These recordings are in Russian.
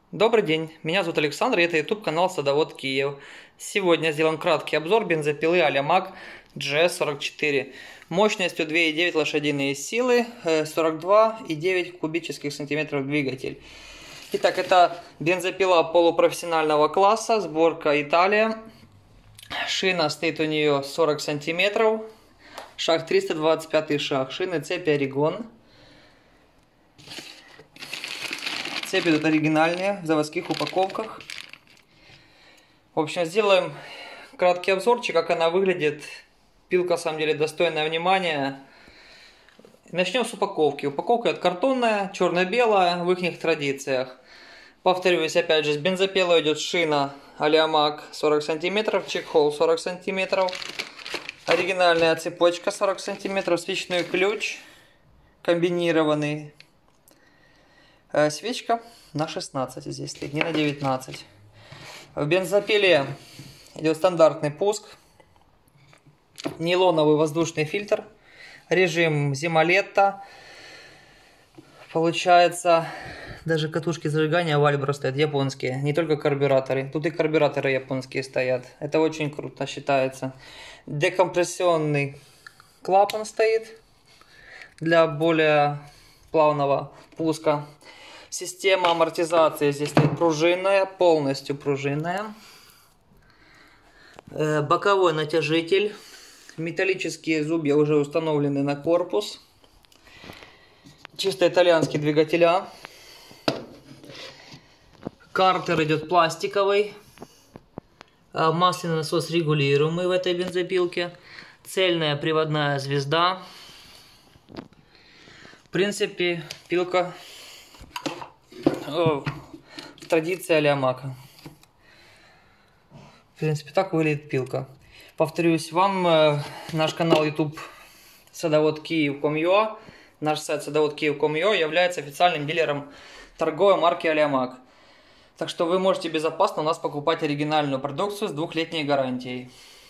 Добрый день, меня зовут Александр, и это YouTube канал Садовод Киев. Сегодня сделаем краткий обзор бензопилы Aliamac GS44 мощностью 2,9 лошадиные силы, 42,9 кубических сантиметров двигатель. Итак, это бензопила полупрофессионального класса, сборка Италия. Шина стоит у нее 40 сантиметров, шаг 325 шаг, шины цепи Орегон. Цепи идут оригинальные, в заводских упаковках. В общем, сделаем краткий обзорчик, как она выглядит. Пилка, на самом деле, достойная внимания. Начнем с упаковки. Упаковка картонная, черно-белая, в их традициях. Повторюсь, опять же, с бензопилой идет шина Aliamac 40 см, чехол 40 см, оригинальная цепочка 40 см, свечной ключ комбинированный. Свечка на 16 здесь стоит, не на 19. В бензопиле идет стандартный пуск, нейлоновый воздушный фильтр, режим зима-лето. Получается, даже катушки зажигания Вальбро стоят японские, не только карбюраторы. Тут и карбюраторы японские стоят. Это очень круто считается. Декомпрессионный клапан стоит для более плавного пуска. Система амортизации здесь стоит пружинная, полностью пружинная. Боковой натяжитель. Металлические зубья уже установлены на корпус. Чисто итальянский двигателя. Картер идет пластиковый. Масляный насос регулируемый в этой бензопилке. Цельная приводная звезда. В принципе, пилка традиция Aliamac. В принципе, так выглядит пилка. Повторюсь, вам наш канал YouTube sadovod.kyiv.com.ua, наш сайт sadovod.kyiv.com.ua является официальным дилером торговой марки Aliamac. Так что вы можете безопасно у нас покупать оригинальную продукцию с 2-летней гарантией.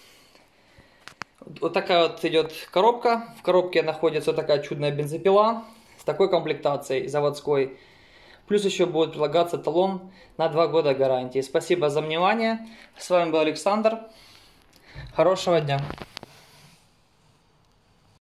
Вот такая вот идет коробка. В коробке находится вот такая чудная бензопила с такой комплектацией заводской. Плюс еще будет прилагаться талон на 2 года гарантии. Спасибо за внимание. С вами был Александр. Хорошего дня.